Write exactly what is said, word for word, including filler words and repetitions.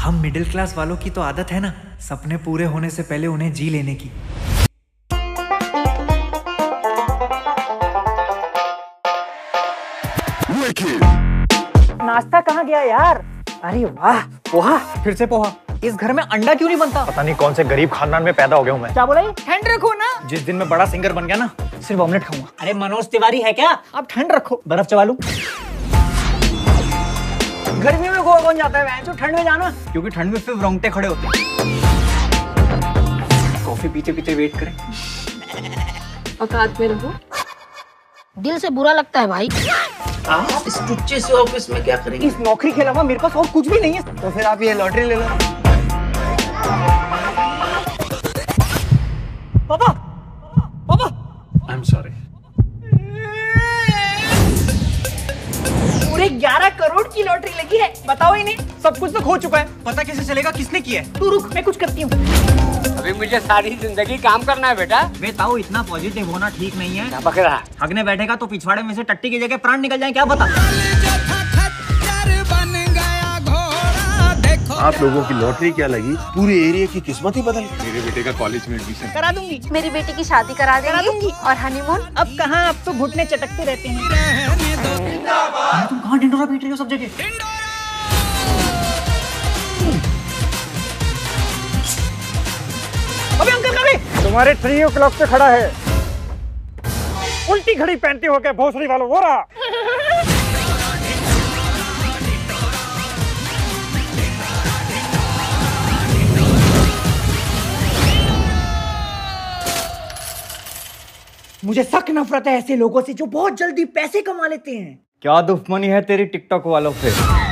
हम middle class वालों की तो आदत है ना, सपने पूरे होने से पहले उन्हें जी लेने की। नाश्ता कहाँ गया यार? अरे वाह, पोहा। फिर से पोहा। इस घर में अंडा क्यों नहीं बनता? पता नहीं कौन से गरीब खानदान में पैदा हो गया हूँ मैं। क्या बोला? ठंड रखो ना। जिस दिन मैं बड़ा सिंगर बन गया ना, सिर्फ ऑमलेट खाऊंगा। अरे मनोज तिवारी है क्या? आप ठंड रखो। बर्फ चबा लूं। गर्मी में गोवा कौन जाता है? तो ठंड में जाना। क्योंकि ठंड में फिर रोंगटे खड़े होते हैं। कॉफी पीते पीते वेट करें। औकात में रहो। दिल से बुरा लगता है भाई। आप इस टुच्चे से ऑफिस में क्या करेंगे? इस नौकरी के अलावा मेरे पास और कुछ भी नहीं है। तो फिर आप ये लॉटरी ले लो। पापा, पापा। I am sorry. पूरे ग्यारह करोड़ की लॉटरी लगी है। बताओ ही नहीं, सब कुछ तो खो चुका है। पता कैसे चलेगा किसने किया है? तू रुक, मैं कुछ करती हूँ। अभी मुझे सारी जिंदगी काम करना है बेटा। बे ताऊ, इतना पॉजिटिव होना ठीक नहीं है। क्या बक रहा? हगने बैठेगा तो पिछवाड़े में से टट्टी की जगह प्राण निकल जाए, क्या पता। आप लोगों की लॉटरी क्या लगी? पूरे एरिया की किस्मत ही बदल गई। मेरे बेटे का कॉलेज में एडमिशन करा दूंगी। मेरी बेटी की शादी करा करा देंगे दूंगी। और हनीमून। अब कहाँ, अब तो घुटने चटकते रहते हैं। तुम कहाँ ढिंडोरा पीट रही हो सब जगह? अबे अंकल कभी तुम्हारे थ्री ओ क्लॉक पे खड़ा है। उल्टी घड़ी पहनते हो क्या भोसड़ी वालों? वो रहा। मुझे सख्त नफरत है ऐसे लोगों से जो बहुत जल्दी पैसे कमा लेते हैं। क्या दुश्मनी है तेरी टिकटॉक वालों से?